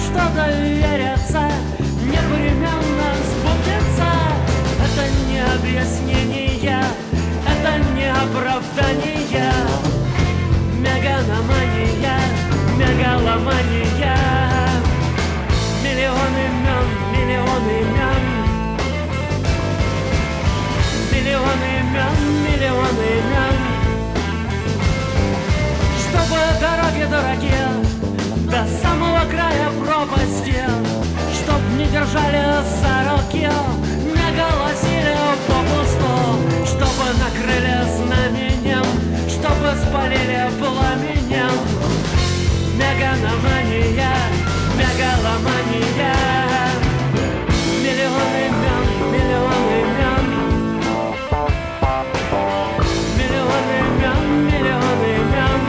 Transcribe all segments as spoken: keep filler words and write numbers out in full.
что-то верится, непременно сбудется. Это не объяснение, это не оправдание. Меганомания, мегаломания. Миллион имен, миллион имен. Миллион имен, миллион имен. Чтобы дороги дорогие до самого края пропасти, чтоб не держали за руки, не голосили попусту, чтобы накрыли знаменем, чтобы спалили пламенем. Меганомания, мегаломания. Миллион имен, миллион имен. Миллион имен, миллион имен.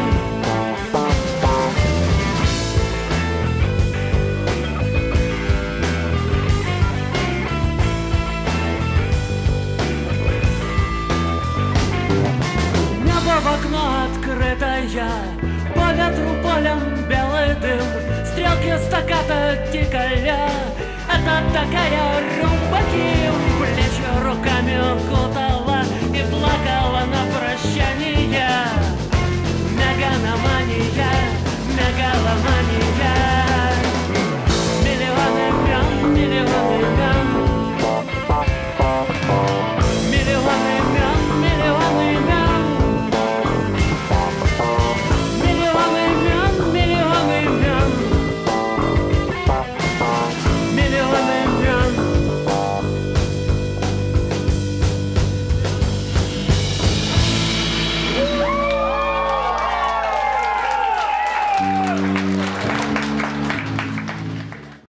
В окно открытое, по ветру полем белый дым, стрелки стаката тикали. Это такая румба, Ким плечи руками кутала и плакала на прощание. Меганомания, мегаломания.